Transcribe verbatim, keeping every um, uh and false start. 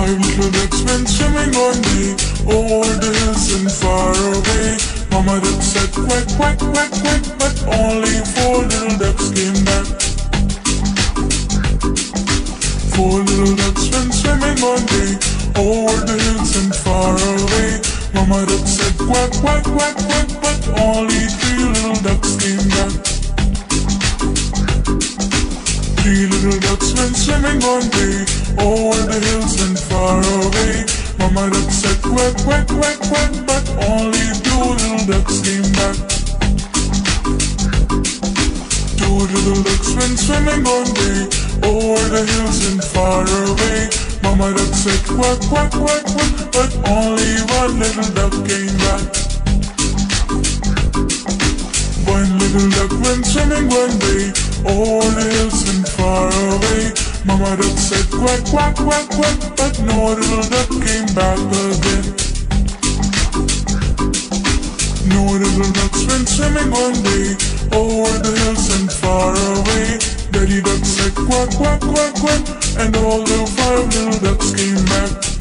Five little ducks went swimming one day over the hills and far away. Mama duck said quack, quack, quack, quack, but only four little ducks came back. Four little ducks went swimming one day over the hills and far away. Mama duck said quack, quack, quack, quack, but only three little ducks came back. Three little ducks went swimming one day over the hills and far away. Mama duck said quack, quack, quack, quack, but only two little ducks came back. Two little ducks went swimming one day over the hills and far away. Mama duck said quack, quack, quack, quack, but only one little duck came back. One little duck went swimming one day over the hills and far away. Mama duck said quack, quack, quack, quack, but no little duck came back again. No little ducks went swimming one day over the hills and far away. Daddy duck said quack, quack, quack, quack, and all the five little ducks came back.